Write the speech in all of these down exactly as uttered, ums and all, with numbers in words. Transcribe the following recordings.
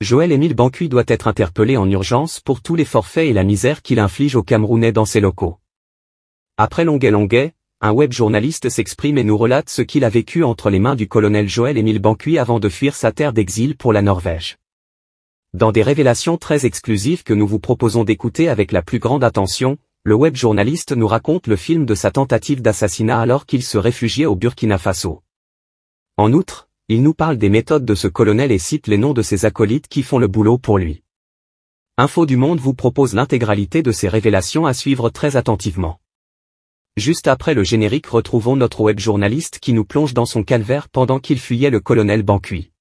Joël-Émile Banqui doit être interpellé en urgence pour tous les forfaits et la misère qu'il inflige aux Camerounais dans ses locaux. Après Longuet-Longuet, un web journaliste s'exprime et nous relate ce qu'il a vécu entre les mains du colonel Joël-Émile Banqui avant de fuir sa terre d'exil pour la Norvège. Dans des révélations très exclusives que nous vous proposons d'écouter avec la plus grande attention, le web journaliste nous raconte le film de sa tentative d'assassinat alors qu'il se réfugiait au Burkina Faso. En outre, il nous parle des méthodes de ce colonel et cite les noms de ses acolytes qui font le boulot pour lui. Info du Monde vous propose l'intégralité de ces révélations à suivre très attentivement. Juste après le générique, retrouvons notre web journaliste qui nous plonge dans son calvaire pendant qu'il fuyait le colonel Banqui.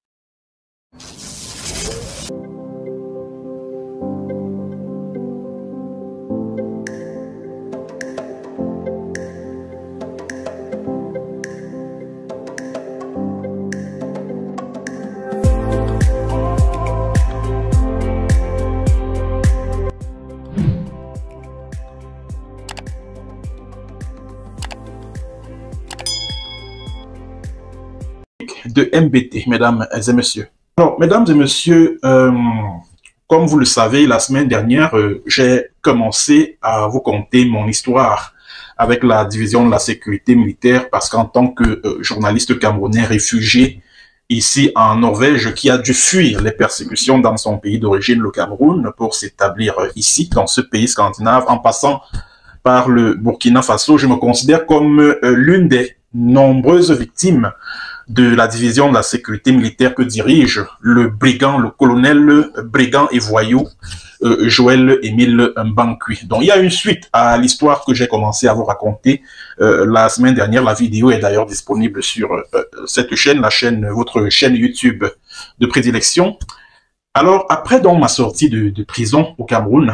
De M B T, mesdames et messieurs. Alors, mesdames et messieurs, euh, comme vous le savez, la semaine dernière, euh, j'ai commencé à vous conter mon histoire avec la division de la sécurité militaire parce qu'en tant que euh, journaliste camerounais réfugié ici en Norvège qui a dû fuir les persécutions dans son pays d'origine, le Cameroun, pour s'établir euh, ici, dans ce pays scandinave, en passant par le Burkina Faso, je me considère comme euh, l'une des nombreuses victimes de la division de la sécurité militaire que dirige le brigand, le colonel le brigand et voyou euh, Joël-Émile Banqui. Donc il y a une suite à l'histoire que j'ai commencé à vous raconter euh, la semaine dernière. La vidéo est d'ailleurs disponible sur euh, cette chaîne, la chaîne, votre chaîne YouTube de prédilection. Alors après donc ma sortie de, de prison au Cameroun,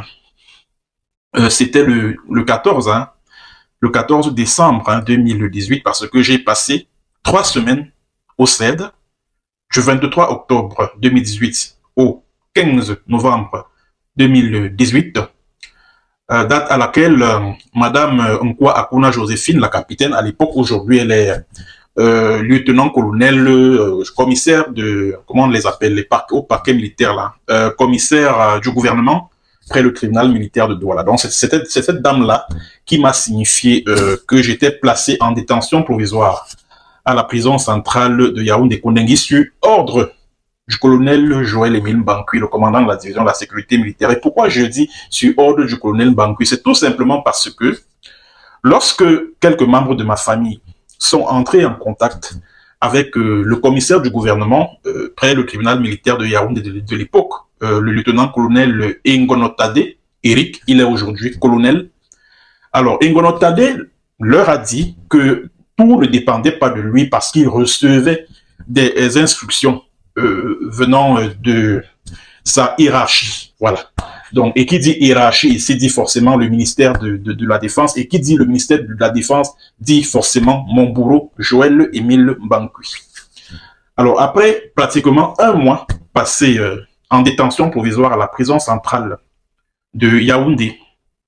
euh, c'était le, le quatorze, hein, le quatorze décembre hein, deux mille dix-huit, parce que j'ai passé trois semaines au C E D, du vingt-trois octobre deux mille dix-huit au quinze novembre deux mille dix-huit, euh, date à laquelle euh, Madame Nkwa Akuna Joséphine, la capitaine, à l'époque, aujourd'hui elle est euh, lieutenant-colonel, euh, commissaire de, comment on les appelle, les parquets, au parquet militaire là, euh, commissaire euh, du gouvernement près le tribunal militaire de Douala. Donc c'est cette dame-là qui m'a signifié euh, que j'étais placé en détention provisoire à la prison centrale de Yaoundé-Kouningi sur ordre du colonel Joël-Émile Banqui, le commandant de la division de la sécurité militaire. Et pourquoi je dis sur ordre du colonel Banqui? C'est tout simplement parce que lorsque quelques membres de ma famille sont entrés en contact avec euh, le commissaire du gouvernement euh, près le tribunal militaire de Yaoundé de, de l'époque, euh, le lieutenant-colonel Ingonotade Eric, il est aujourd'hui colonel. Alors Ingonotade leur a dit que tout ne dépendait pas de lui parce qu'il recevait des instructions euh, venant de sa hiérarchie. Voilà. Donc, et qui dit hiérarchie ici dit forcément le ministère de, de, de la Défense. Et qui dit le ministère de la Défense dit forcément mon bourreau, Joël-Émile Banqui. Alors, après pratiquement un mois passé euh, en détention provisoire à la prison centrale de Yaoundé,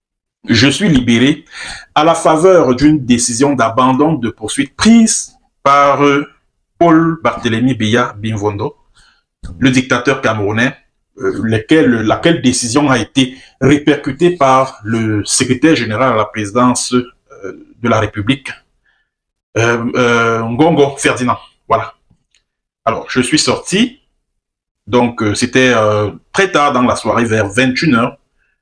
je suis libéré à la faveur d'une décision d'abandon de poursuite prise par euh, Paul Barthélémy Biya Bimvondo, le dictateur camerounais, euh, lequel, laquelle décision a été répercutée par le secrétaire général à la présidence euh, de la République, euh, euh, Ngongo Ferdinand. Voilà. Alors, je suis sorti, donc euh, c'était euh, très tard dans la soirée, vers vingt et une heures,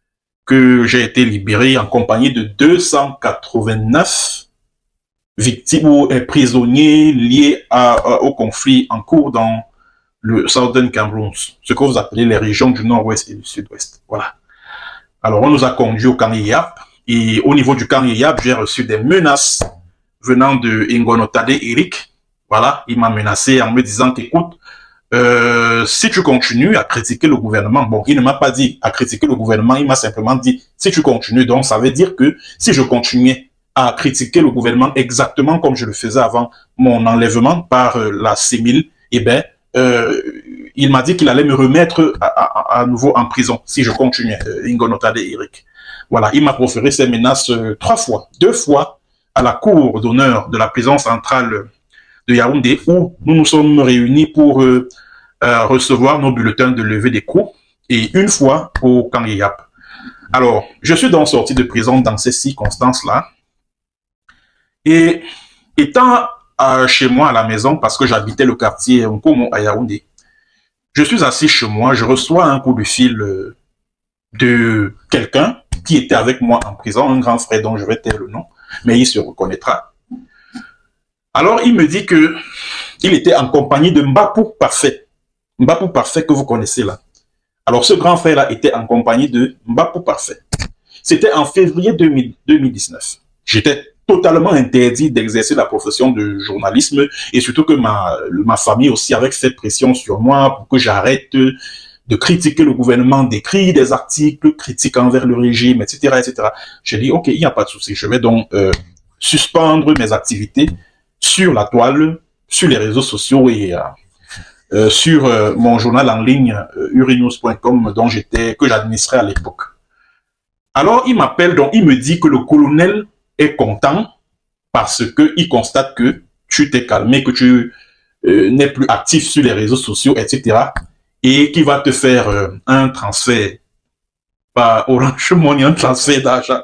que j'ai été libéré en compagnie de deux cent quatre-vingt-neuf victimes ou prisonniers liés à, à, au conflit en cours dans le Southern Cameroon, ce que vous appelez les régions du nord-ouest et du sud-ouest. Voilà. Alors, on nous a conduits au camp Yeyap, et au niveau du camp Yeyap, j'ai reçu des menaces venant de Ingonotade Eric. Voilà, il m'a menacé en me disant qu'écoute, Euh, si tu continues à critiquer le gouvernement, bon, il ne m'a pas dit à critiquer le gouvernement, il m'a simplement dit, si tu continues, donc ça veut dire que si je continuais à critiquer le gouvernement exactement comme je le faisais avant mon enlèvement par euh, la C M I L, eh ben, euh, il m'a dit qu'il allait me remettre à, à, à nouveau en prison si je continuais, euh, Ingonotade Eric. Voilà, il m'a proféré ces menaces euh, trois fois, deux fois à la cour d'honneur de la prison centrale de Yaoundé, où nous nous sommes réunis pour euh, euh, recevoir nos bulletins de levée d'écrou et une fois au camp Yap. Alors, je suis donc sorti de prison dans ces circonstances-là. Et étant euh, chez moi à la maison, parce que j'habitais le quartier Nkomo à Yaoundé, je suis assis chez moi, je reçois un coup de fil euh, de quelqu'un qui était avec moi en prison, un grand frère dont je vais taire le nom, mais il se reconnaîtra. Alors, il me dit que il était en compagnie de Mbapou Parfait. Mbapou Parfait que vous connaissez là. Alors, ce grand frère-là était en compagnie de Mbapou Parfait. C'était en février deux mille dix-neuf. J'étais totalement interdit d'exercer la profession de journalisme et surtout que ma, ma famille aussi avait fait pression sur moi pour que j'arrête de critiquer le gouvernement, d'écrire des articles critiques envers le régime, et cetera, et cetera. J'ai dit, OK, il n'y a pas de souci. Je vais donc euh, suspendre mes activités sur la toile, sur les réseaux sociaux et euh, euh, sur euh, mon journal en ligne euh, urinews point com dont j'étais, que j'administrais à l'époque. Alors, il m'appelle, donc il me dit que le colonel est content parce qu'il constate que tu t'es calmé, que tu euh, n'es plus actif sur les réseaux sociaux, et cetera. Et qu'il va te faire euh, un transfert, pas Orange Money, un transfert d'argent.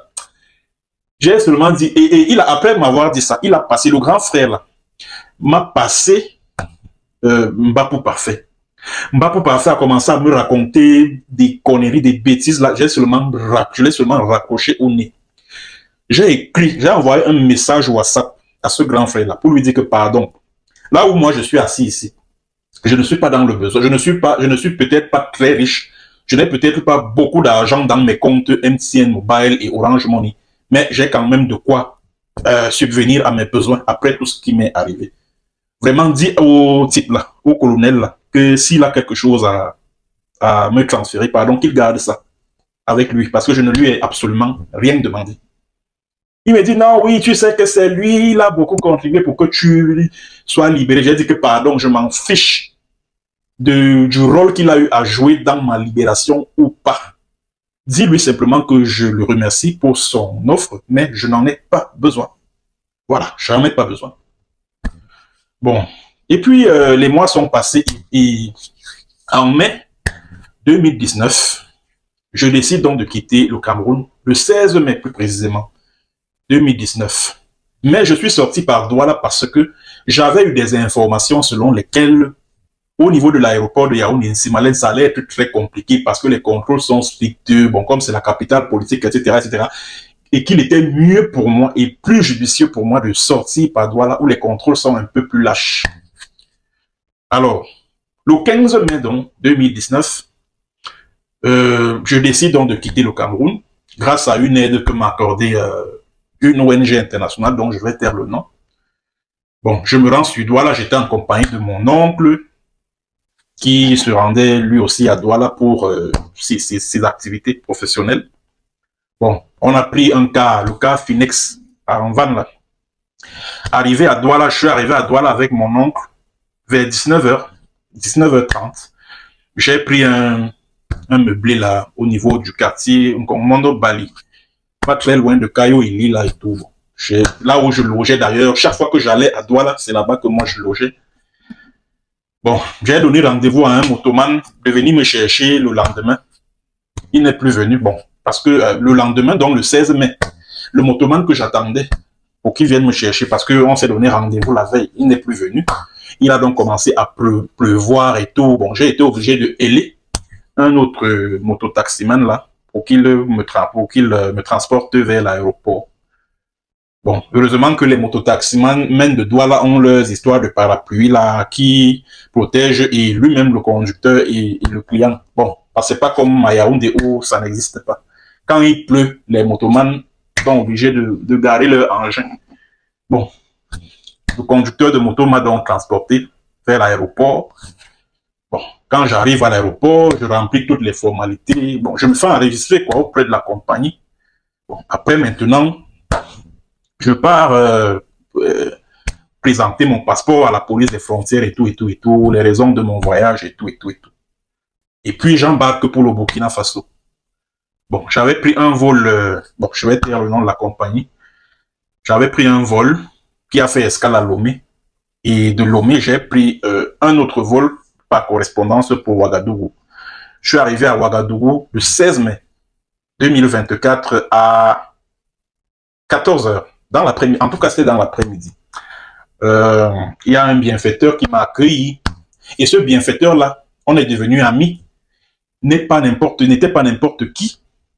J'ai seulement dit, et, et il a, après m'avoir dit ça, il a passé, le grand frère là, m'a passé euh, Mbapou Parfait. Mbapou Parfait a commencé à me raconter des conneries, des bêtises là, j'ai seulement, je l'ai seulement raccroché au nez. J'ai écrit, j'ai envoyé un message WhatsApp à ce grand frère là pour lui dire que pardon, là où moi je suis assis ici, je ne suis pas dans le besoin, je ne suis pas, je ne suis peut-être pas très riche, je n'ai peut-être pas beaucoup d'argent dans mes comptes M T N Mobile et Orange Money, mais j'ai quand même de quoi euh, subvenir à mes besoins après tout ce qui m'est arrivé. Vraiment dit au type là, au colonel là, que s'il a quelque chose à, à me transférer, pardon, qu'il garde ça avec lui, parce que je ne lui ai absolument rien demandé. Il me dit, non, oui, tu sais que c'est lui, il a beaucoup contribué pour que tu sois libéré. J'ai dit que pardon, je m'en fiche de, du rôle qu'il a eu à jouer dans ma libération ou pas. Dis-lui simplement que je le remercie pour son offre, mais je n'en ai pas besoin. Voilà, je n'en ai pas besoin. Bon, et puis euh, les mois sont passés et en mai deux mille dix-neuf, je décide donc de quitter le Cameroun, le seize mai plus précisément. deux mille dix-neuf. Mais je suis sorti par Douala parce que j'avais eu des informations selon lesquelles, au niveau de l'aéroport de Yaoundé-Nsimalen, ça allait être très compliqué parce que les contrôles sont stricts, bon, comme c'est la capitale politique, et cetera, et cetera. Et qu'il était mieux pour moi et plus judicieux pour moi de sortir par Douala où les contrôles sont un peu plus lâches. Alors, le quinze mai donc, deux mille dix-neuf, euh, je décide donc de quitter le Cameroun grâce à une aide que m'a accordée euh, une O N G internationale dont je vais taire le nom. Bon, je me rends sur Douala, j'étais en compagnie de mon oncle qui se rendait lui aussi à Douala pour euh, ses, ses, ses activités professionnelles. Bon, on a pris un cas, le cas Phoenix en van là. Arrivé à Douala, je suis arrivé à Douala avec mon oncle vers dix-neuf heures, dix-neuf heures trente. J'ai pris un, un meublé là au niveau du quartier, Mondo Bali. Pas très loin de Kayo Ili là et tout. Là où je logeais d'ailleurs, chaque fois que j'allais à Douala, c'est là-bas que moi je logeais. Bon, j'ai donné rendez-vous à un motoman de venir me chercher le lendemain. Il n'est plus venu, bon, parce que euh, le lendemain, donc le seize mai, le motoman que j'attendais pour qu'il vienne me chercher, parce qu'on s'est donné rendez-vous la veille, il n'est plus venu. Il a donc commencé à pleu pleuvoir et tout. Bon, j'ai été obligé de héler un autre euh, mototaximan là, pour qu'il me, tra pour qu'il me transporte vers l'aéroport. Bon, heureusement que les mototaximans mènent de Douala ont leurs histoires de parapluie là, qui protègent et lui-même le conducteur et, et le client. Bon, parce que c'est pas comme à Yaoundé où ça n'existe pas. Quand il pleut, les motomans sont obligés de, de garer leur engin. Bon, le conducteur de moto m'a donc transporté vers l'aéroport. Bon, quand j'arrive à l'aéroport, je remplis toutes les formalités. Bon, je me fais enregistrer quoi auprès de la compagnie. Bon, après maintenant, je pars euh, euh, présenter mon passeport à la police des frontières et tout, et tout, et tout, les raisons de mon voyage et tout, et tout, et tout. Et puis j'embarque pour le Burkina Faso. Bon, j'avais pris un vol, euh, bon, je vais dire le nom de la compagnie. J'avais pris un vol qui a fait escale à Lomé. Et de Lomé, j'ai pris euh, un autre vol par correspondance pour Ouagadougou. Je suis arrivé à Ouagadougou le seize mai deux mille vingt-quatre à quatorze heures, dans l'après-midi, en tout cas c'était dans l'après-midi. Euh, il y a un bienfaiteur qui m'a accueilli, et ce bienfaiteur-là, on est devenus amis, n'est pas n'importe, n'était pas n'importe qui,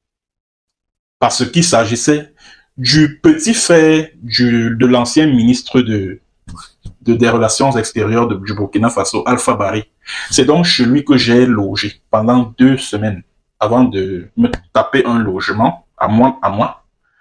parce qu'il s'agissait du petit frère du, de l'ancien ministre de, de, des Relations extérieures de, du Burkina Faso, Alpha Barry. C'est donc chez lui que j'ai logé pendant deux semaines avant de me taper un logement à moi. À moi.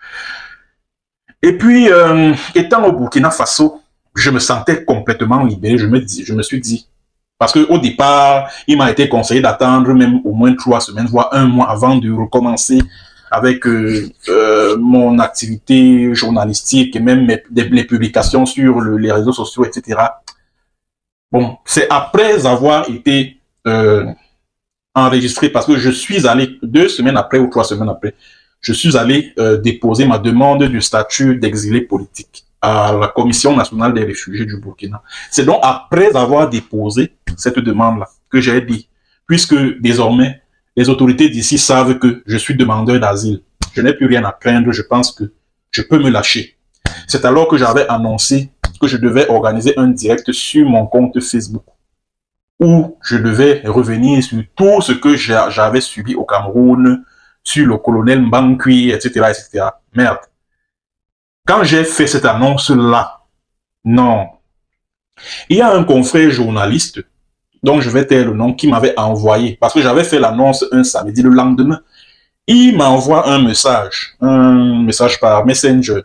Et puis, euh, étant au Burkina Faso, je me sentais complètement libéré. Je me, dis, je me suis dit, parce qu'au départ, il m'a été conseillé d'attendre même au moins trois semaines, voire un mois avant de recommencer avec euh, euh, mon activité journalistique et même mes, des, les publications sur le, les réseaux sociaux, et cetera. Bon, c'est après avoir été euh, enregistré, parce que je suis allé deux semaines après ou trois semaines après, je suis allé euh, déposer ma demande du statut d'exilé politique à la Commission nationale des réfugiés du Burkina. C'est donc après avoir déposé cette demande-là que j'ai dit, puisque désormais, les autorités d'ici savent que je suis demandeur d'asile. Je n'ai plus rien à craindre, je pense que je peux me lâcher. C'est alors que j'avais annoncé que je devais organiser un direct sur mon compte Facebook, où je devais revenir sur tout ce que j'avais subi au Cameroun, sur le colonel Mbankui, et cetera, et cetera. Merde. Quand j'ai fait cette annonce-là, non. Il y a un confrère journaliste, dont je vais taire le nom, qui m'avait envoyé, parce que j'avais fait l'annonce un samedi, le lendemain, il m'envoie un message, un message par Messenger,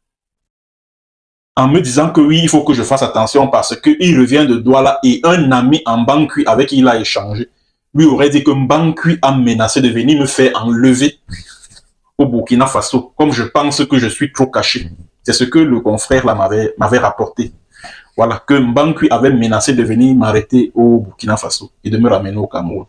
en me disant que oui, il faut que je fasse attention parce qu'il revient de Douala et un ami en Mbankui avec qui il a échangé lui aurait dit que Mbankui a menacé de venir me faire enlever au Burkina Faso, comme je pense que je suis trop caché. C'est ce que le confrère là m'avait m'avait rapporté. Voilà, que Mbankui avait menacé de venir m'arrêter au Burkina Faso et de me ramener au Cameroun.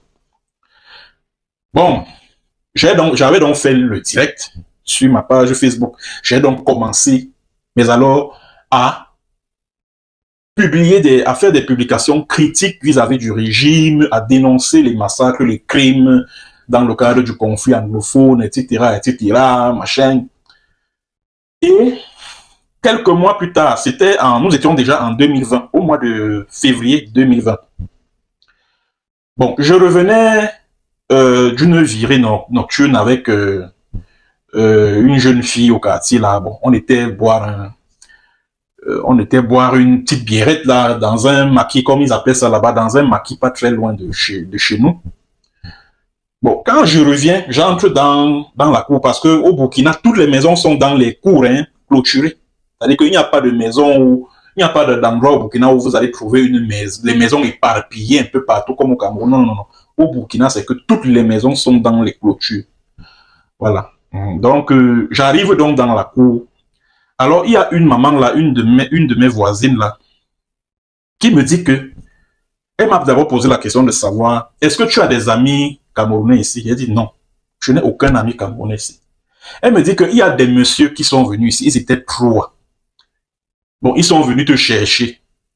Bon, j'ai donc j'avais donc fait le direct sur ma page Facebook. J'ai donc commencé, mais alors à publier des, à faire des publications critiques vis-à-vis du régime, à dénoncer les massacres, les crimes dans le cadre du conflit anglophone, et cetera, et cetera, machin. Et quelques mois plus tard, c'était en, nous étions déjà en deux mille vingt, au mois de février deux mille vingt. Bon, je revenais euh, d'une virée no nocturne avec euh, euh, une jeune fille au quartier là. Bon, on était boire un Euh, on était boire une petite biérette là, dans un maquis, comme ils appellent ça là-bas, dans un maquis pas très loin de chez, de chez nous. Bon, quand je reviens, j'entre dans, dans la cour, parce que au Burkina, toutes les maisons sont dans les cours, hein, clôturées. C'est-à-dire qu'il n'y a pas de maison où, il n'y a pas d'endroit au Burkina où vous allez trouver une maison, les maisons éparpillées un peu partout comme au Cameroun. Non, non, non. Au Burkina, c'est que toutes les maisons sont dans les clôtures. Voilà. Donc, euh, j'arrive donc dans la cour. Alors, il y a une maman là, une de mes, une de mes voisines là, qui me dit que, elle m'a d'abord posé la question de savoir, est-ce que tu as des amis camerounais ici? Elle dit non, je n'ai aucun ami camerounais ici. Elle me dit qu'il y a des messieurs qui sont venus ici, ils étaient trois. Bon, ils sont venus te chercher.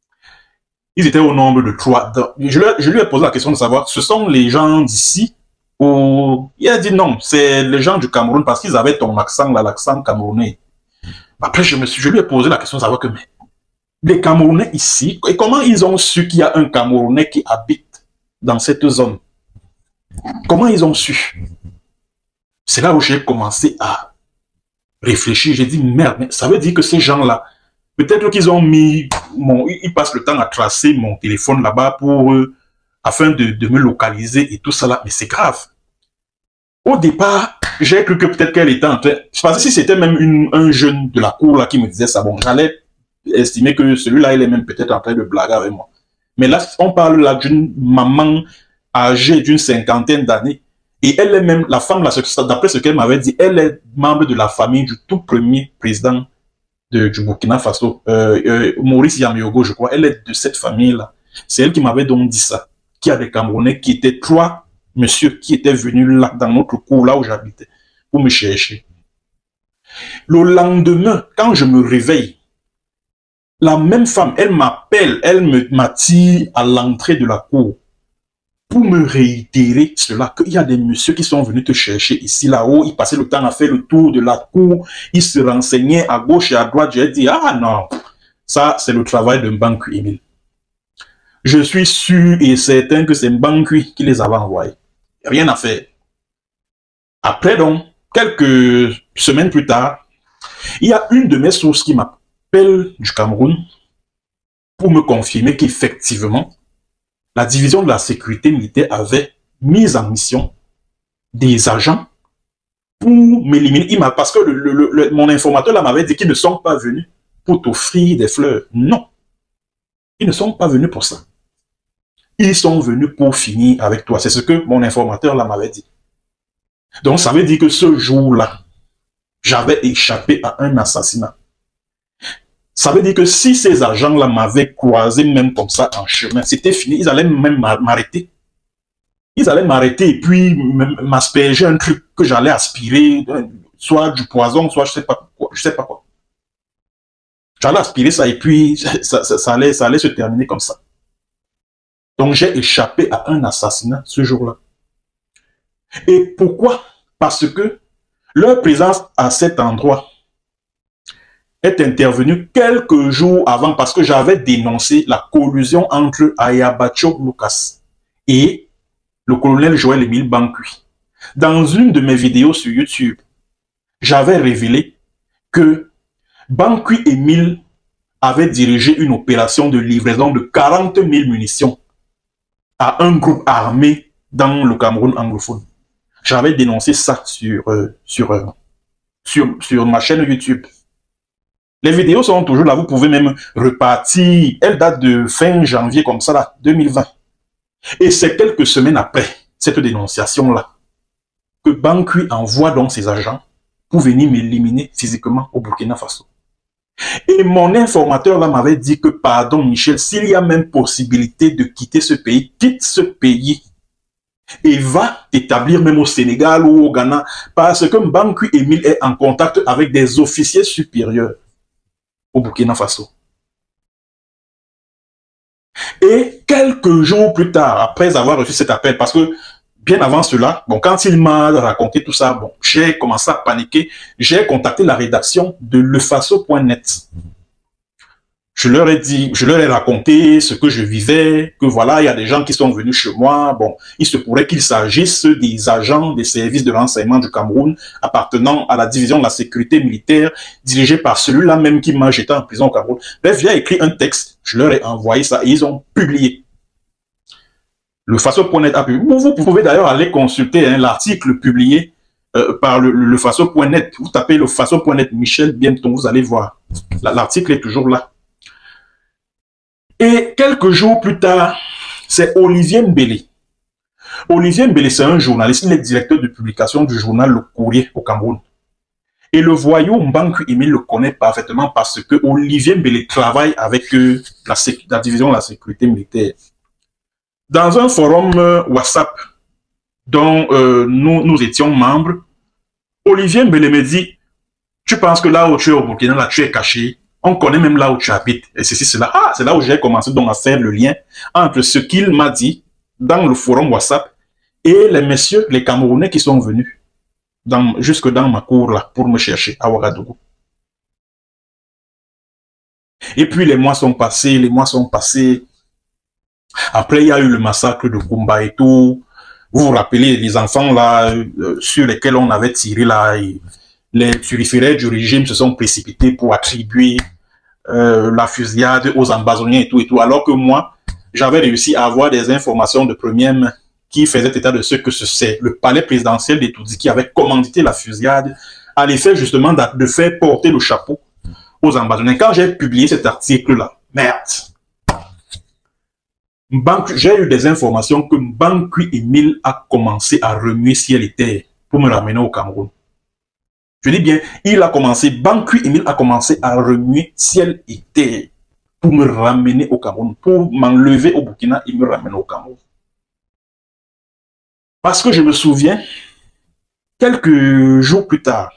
Ils étaient au nombre de trois. Je lui, je lui ai posé la question de savoir, ce sont les gens d'ici ou... Il a dit non, c'est les gens du Cameroun parce qu'ils avaient ton accent là, l'accent camerounais. Après, je, me suis, je lui ai posé la question de savoir que mais, les Camerounais ici, et comment ils ont su qu'il y a un Camerounais qui habite dans cette zone? Comment ils ont su? C'est là où j'ai commencé à réfléchir. J'ai dit, merde, mais ça veut dire que ces gens-là, peut-être qu'ils ont mis, mon, ils passent le temps à tracer mon téléphone là-bas pour, euh, afin de, de me localiser et tout ça là. Mais c'est grave. Au départ, j'ai cru que peut-être qu'elle était en train... Je pensais que si c'était même une, un jeune de la cour là qui me disait ça, bon, j'allais estimer que celui-là, il est même peut-être en train de blaguer avec moi. Mais là, on parle là d'une maman âgée d'une cinquantaine d'années. Et elle est même, la femme là, d'après ce qu'elle m'avait dit, elle est membre de la famille du tout premier président de, du Burkina Faso, euh, euh, Maurice Yameyogo, je crois. Elle est de cette famille-là. C'est elle qui m'avait donc dit ça. Qu'il y a des Camerounais qui étaient trois monsieur qui était venu là, dans notre cour, là où j'habitais, pour me chercher. Le lendemain, quand je me réveille, la même femme, elle m'appelle, elle m'attire à l'entrée de la cour. pour me réitérer cela, qu'il y a des messieurs qui sont venus te chercher ici, là-haut, ils passaient le temps à faire le tour de la cour, ils se renseignaient à gauche et à droite. J'ai dit, ah non, ça c'est le travail de Mbankui Emile. Je suis sûr et certain que c'est Mbankui qui les avait envoyés. Rien à faire. Après donc, quelques semaines plus tard, il y a une de mes sources qui m'appelle du Cameroun pour me confirmer qu'effectivement, la division de la sécurité militaire avait mis en mission des agents pour m'éliminer. Parce que le, le, le, mon informateur là m'avait dit qu'ils ne sont pas venus pour t'offrir des fleurs. Non. Ils ne sont pas venus pour ça. Ils sont venus pour finir avec toi. C'est ce que mon informateur là m'avait dit. Donc ça veut dire que ce jour-là, j'avais échappé à un assassinat. Ça veut dire que si ces agents-là m'avaient croisé même comme ça en chemin, c'était fini, ils allaient même m'arrêter. Ils allaient m'arrêter et puis m'asperger un truc que j'allais aspirer, soit du poison, soit je sais pas quoi, je sais pas quoi. J'allais aspirer ça et puis ça, ça, ça, allait, ça allait se terminer comme ça. Donc j'ai échappé à un assassinat ce jour-là. Et pourquoi? Parce que leur présence à cet endroit est intervenue quelques jours avant parce que j'avais dénoncé la collusion entre Ayabacho Lucas et le colonel Joël Émile Mbankui. Dans une de mes vidéos sur YouTube, j'avais révélé que Mbankui Émile avait dirigé une opération de livraison de quarante mille munitions à un groupe armé dans le Cameroun anglophone. J'avais dénoncé ça sur, euh, sur, euh, sur, sur ma chaîne YouTube. Les vidéos sont toujours là, vous pouvez même repartir. Elle date de fin janvier comme ça là, deux mille vingt. Et c'est quelques semaines après cette dénonciation-là que Mbankui envoie donc ses agents pour venir m'éliminer physiquement au Burkina Faso. Et mon informateur là m'avait dit que, pardon Michel, s'il y a même possibilité de quitter ce pays, quitte ce pays et va t'établir même au Sénégal ou au Ghana, parce que Mbankui Émile est en contact avec des officiers supérieurs au Burkina Faso. Et quelques jours plus tard, après avoir reçu cet appel, parce que bien avant cela, bon, quand il m'a raconté tout ça, bon, j'ai commencé à paniquer, j'ai contacté la rédaction de lefaso point net. Je leur ai dit, je leur ai raconté ce que je vivais, que voilà, il y a des gens qui sont venus chez moi. Bon, il se pourrait qu'il s'agisse des agents des services de renseignement du Cameroun appartenant à la division de la sécurité militaire, dirigée par celui-là même qui m'a jeté en prison au Cameroun. Bref, j'ai écrit un texte, je leur ai envoyé ça et ils ont publié. lefaso point net a publié. Vous pouvez d'ailleurs aller consulter hein, l'article publié euh, par le, le lefaso point net. Vous tapez lefaso point net Michel Bienton, vous allez voir. L'article est toujours là. Et quelques jours plus tard, c'est Olivier Mbele. Olivier Mbele, c'est un journaliste, il est directeur de publication du journal Le Courrier au Cameroun. Et le voyou Mbankui Émile le connaît parfaitement parce que Olivier Mbele travaille avec euh, la, la division de la sécurité militaire. Dans un forum euh, WhatsApp dont euh, nous, nous étions membres, Olivier Mbele me dit, tu penses que là où tu es au Burkina, là tu es caché? On connaît même là où tu habites. Et ceci, cela. Ah, c'est là où j'ai commencé donc à faire le lien entre ce qu'il m'a dit dans le forum WhatsApp et les messieurs, les Camerounais qui sont venus dans, jusque dans ma cour là pour me chercher à Ouagadougou. Et puis les mois sont passés, les mois sont passés. Après, il y a eu le massacre de Kumba et tout. Vous vous rappelez les enfants là euh, sur lesquels on avait tiré là. Et les turiféraires du régime se sont précipités pour attribuer Euh, la fusillade aux ambazoniens et tout et tout, alors que moi, j'avais réussi à avoir des informations de première main qui faisaient état de ce que c'est le palais présidentiel d'Etoudi qui avait commandité la fusillade à l'effet justement de, de faire porter le chapeau aux ambazoniens. Quand j'ai publié cet article-là, merde, j'ai eu des informations que Mbankui Émile a commencé à remuer ciel et terre pour me ramener au Cameroun. Je dis bien, il a commencé, Mbankui Émile a commencé à remuer ciel et terre pour me ramener au Cameroun, pour m'enlever au Burkina et me ramener au Cameroun. Parce que je me souviens, quelques jours plus tard,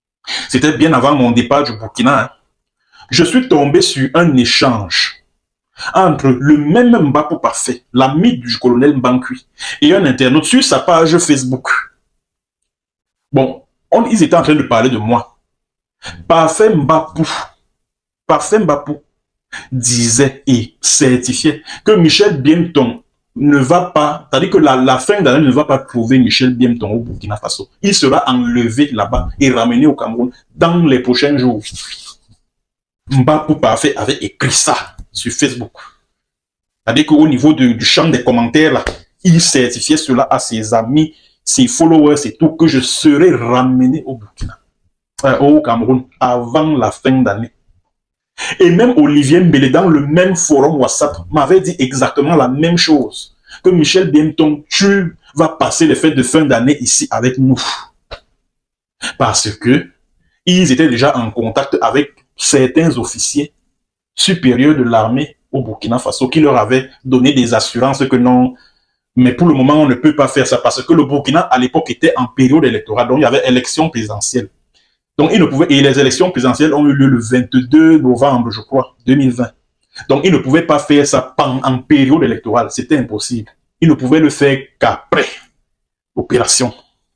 c'était bien avant mon départ du Burkina, hein, je suis tombé sur un échange entre le même Mbapou Parfait, l'ami du colonel Mbankui, et un internaute sur sa page Facebook. Bon, on, ils étaient en train de parler de moi. Parfait Mbapou, Parfait Mbapou disait et certifiait que Michel Biemton ne va pas, c'est-à-dire que la, la fin d'année ne va pas trouver Michel Biemton au Burkina Faso. Il sera enlevé là-bas et ramené au Cameroun dans les prochains jours. Mbapou Parfait avait écrit ça sur Facebook. C'est-à-dire qu'au niveau de, du champ des commentaires, là, il certifiait cela à ses amis, ses followers et tout, que je serai ramené au Burkina, euh, au Cameroun, avant la fin d'année. Et même Olivier Mbele, dans le même forum WhatsApp, m'avait dit exactement la même chose. Que Michel Biemton, tu vas passer les fêtes de fin d'année ici avec nous. Parce que ils étaient déjà en contact avec certains officiers supérieurs de l'armée au Burkina Faso qui leur avaient donné des assurances que non, mais pour le moment, on ne peut pas faire ça parce que le Burkina, à l'époque, était en période électorale. Donc, il y avait élection présidentielle. Donc, ils ne pouvaient, et les élections présidentielles ont eu lieu le vingt-deux novembre, je crois, deux mille vingt. Donc, ils ne pouvaient pas faire ça en, en période électorale. C'était impossible. Ils ne pouvaient le faire qu'après l'opération.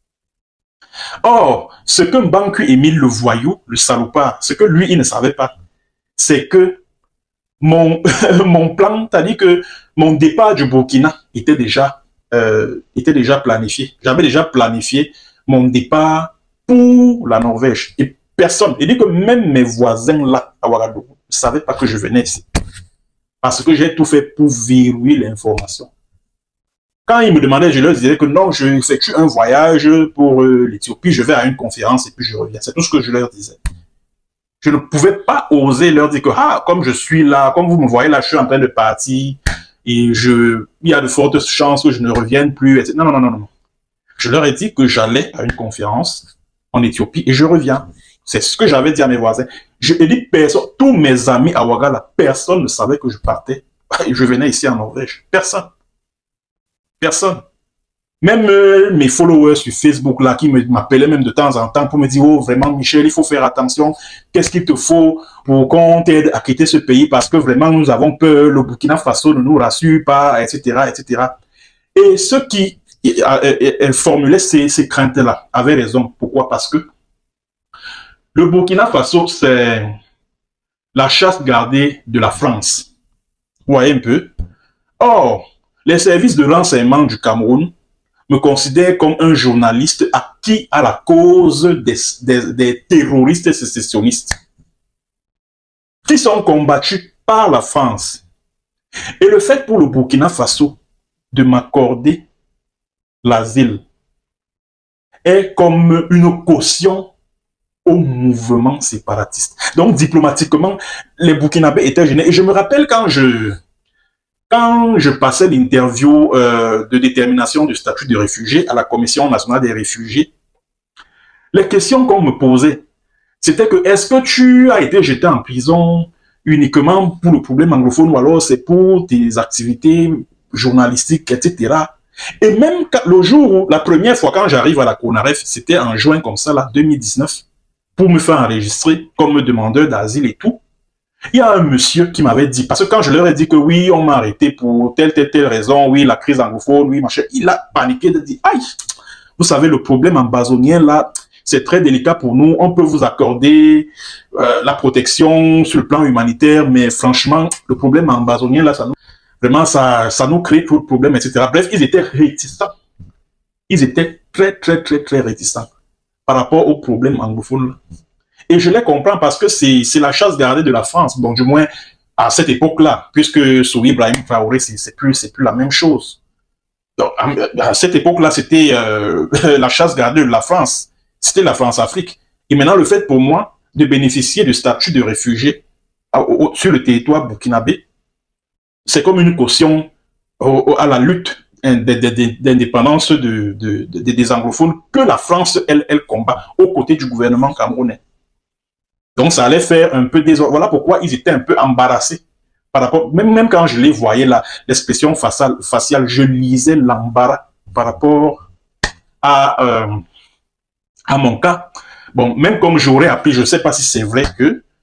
Or, ce que Mbankui Émile le voyou, le salopard, ce que lui, il ne savait pas, c'est que mon, mon plan, c'est-à-dire que mon départ du Burkina était déjà, euh, était déjà planifié. J'avais déjà planifié mon départ pour la Norvège. Et personne, il dit que même mes voisins là, à Ouagadougou, ne savaient pas que je venais ici. Parce que j'ai tout fait pour verrouiller l'information. Quand ils me demandaient, je leur disais que non, je effectue un voyage pour euh, l'Éthiopie, je vais à une conférence et puis je reviens. C'est tout ce que je leur disais. Je ne pouvais pas oser leur dire que, ah, comme je suis là, comme vous me voyez là, je suis en train de partir et je, il y a de fortes chances que je ne revienne plus. Et cetera. Non, non, non, non, non. Je leur ai dit que j'allais à une conférence en Éthiopie et je reviens. C'est ce que j'avais dit à mes voisins. Je ai dit personne, tous mes amis à Ouagala, personne ne savait que je partais et je venais ici en Norvège. Personne. Personne. Même euh, mes followers sur Facebook là, qui m'appelaient même de temps en temps pour me dire, oh vraiment Michel, il faut faire attention. Qu'est-ce qu'il te faut pour qu'on t'aide à quitter ce pays parce que vraiment nous avons peur, le Burkina Faso ne nous rassure pas, et cetera, et cetera. Et ceux qui euh, formulaient ces, ces craintes-là avaient raison. Pourquoi? Parce que le Burkina Faso, c'est la chasse gardée de la France. Vous voyez un peu? Or, les services de renseignement du Cameroun me considèrent comme un journaliste acquis à la cause des, des, des terroristes sécessionnistes qui sont combattus par la France. Et le fait pour le Burkina Faso de m'accorder l'asile est comme une caution au mouvement séparatiste. Donc, diplomatiquement, les Burkinabés étaient gênés. Et je me rappelle quand je... Quand je passais l'interview euh, de détermination du statut de réfugié à la Commission nationale des réfugiés, les questions qu'on me posait, c'était que est-ce que tu as été jeté en prison uniquement pour le problème anglophone ou alors c'est pour tes activités journalistiques, et cetera. Et même le jour où, la première fois quand j'arrive à la CONAREF, c'était en juin comme ça, là, deux mille dix-neuf, pour me faire enregistrer comme demandeur d'asile et tout, il y a un monsieur qui m'avait dit, parce que quand je leur ai dit que oui, on m'a arrêté pour telle, telle, telle raison, oui, la crise anglophone, oui, machin, il a paniqué de dire, aïe, vous savez, le problème ambazonien, là, c'est très délicat pour nous, on peut vous accorder euh, la protection sur le plan humanitaire, mais franchement, le problème ambazonien, là, ça nous, vraiment, ça, ça nous crée trop de problèmes, et cetera. Bref, ils étaient réticents. Ils étaient très, très, très, très réticents par rapport au problème anglophone, là. Et je les comprends parce que c'est la chasse gardée de la France. Bon, du moins, à cette époque-là, puisque sous Ibrahim Traoré, c'est plus, c'est plus la même chose. Donc, à cette époque-là, c'était euh, la chasse gardée de la France. C'était la France-Afrique. Et maintenant, le fait pour moi de bénéficier du statut de réfugié à, au, sur le territoire burkinabé, c'est comme une caution au, à la lutte d'indépendance de, de, de, de, des anglophones que la France, elle, elle combat aux côtés du gouvernement camerounais. Donc, ça allait faire un peu désordre. Voilà pourquoi ils étaient un peu embarrassés. Par rapport, même, même quand je les voyais, l'expression faciale, faciale, je lisais l'embarras par rapport à, euh, à mon cas. Bon, même comme j'aurais appris, je ne sais pas si c'est vrai que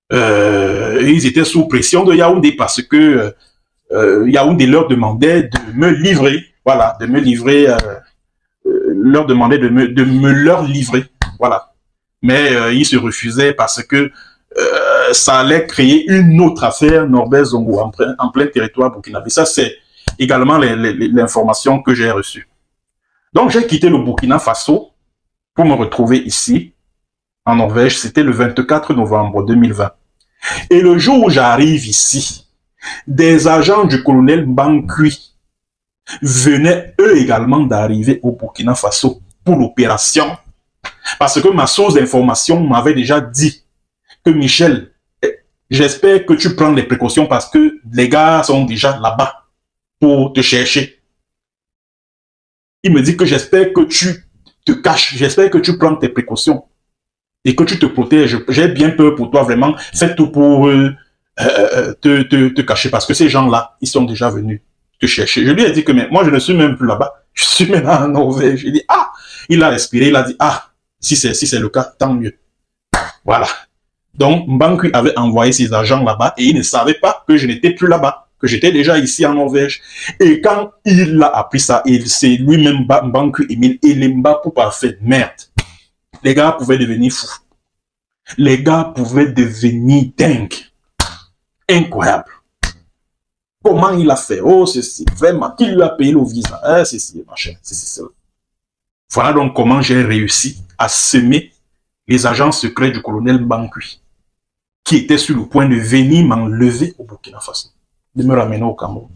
Euh, ils étaient sous pression de Yaoundé parce que euh, Yaoundé leur demandait de me livrer, voilà, de me livrer, euh, euh, leur demandait de me, de me leur livrer, voilà. Mais euh, ils se refusaient parce que euh, ça allait créer une autre affaire Norbert Zongo en, en plein territoire burkinabé. Ça, c'est également l'information que j'ai reçue. Donc, j'ai quitté le Burkina Faso pour me retrouver ici, en Norvège. C'était le vingt-quatre novembre deux mille vingt. Et le jour où j'arrive ici, des agents du colonel Mbankui venaient eux également d'arriver au Burkina Faso pour l'opération. Parce que ma source d'information m'avait déjà dit que Michel, j'espère que tu prends les précautions parce que les gars sont déjà là-bas pour te chercher. Il me dit que j'espère que tu te caches, j'espère que tu prends tes précautions et que tu te protèges. J'ai bien peur pour toi, vraiment. Fais tout pour euh, euh, te, te, te cacher parce que ces gens-là, ils sont déjà venus te chercher. Je lui ai dit que mais moi, je ne suis même plus là-bas. Je suis maintenant en Norvège. Il dit, ah, il a respiré, il a dit, ah, si c'est si c'est le cas, tant mieux. Voilà. Donc, Mbankui avait envoyé ses agents là-bas et il ne savait pas que je n'étais plus là-bas, que j'étais déjà ici en Norvège. Et quand il a appris ça, c'est lui-même Mbankui Emile Elemba pour parfait. Merde. Les gars pouvaient devenir fous. Les gars pouvaient devenir dingues. Incroyable. Comment il a fait? Oh, ceci. Vraiment. Qui lui a payé le visa? Ah, ceci, machin. Ceci, cela. Voilà donc comment j'ai réussi à semer les agents secrets du colonel Mbankui, qui était sur le point de venir m'enlever au Burkina Faso, de me ramener au Cameroun.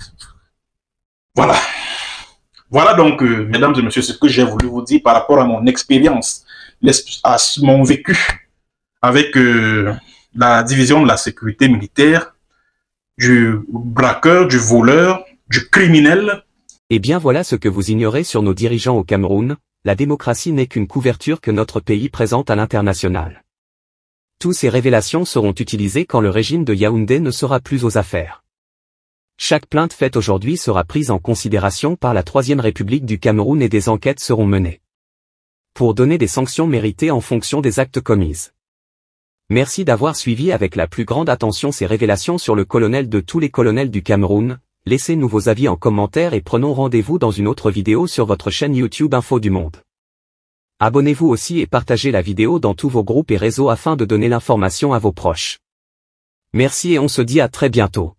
Voilà. Voilà donc, euh, mesdames et messieurs, ce que j'ai voulu vous dire par rapport à mon expérience, à mon vécu avec euh, la division de la sécurité militaire, du braqueur, du voleur, du criminel. Eh bien voilà ce que vous ignorez sur nos dirigeants au Cameroun, la démocratie n'est qu'une couverture que notre pays présente à l'international. Toutes ces révélations seront utilisées quand le régime de Yaoundé ne sera plus aux affaires. Chaque plainte faite aujourd'hui sera prise en considération par la Troisième République du Cameroun et des enquêtes seront menées pour donner des sanctions méritées en fonction des actes commis. Merci d'avoir suivi avec la plus grande attention ces révélations sur le colonel de tous les colonels du Cameroun. Laissez-nous vos avis en commentaire et prenons rendez-vous dans une autre vidéo sur votre chaîne YouTube Info du Monde. Abonnez-vous aussi et partagez la vidéo dans tous vos groupes et réseaux afin de donner l'information à vos proches. Merci et on se dit à très bientôt.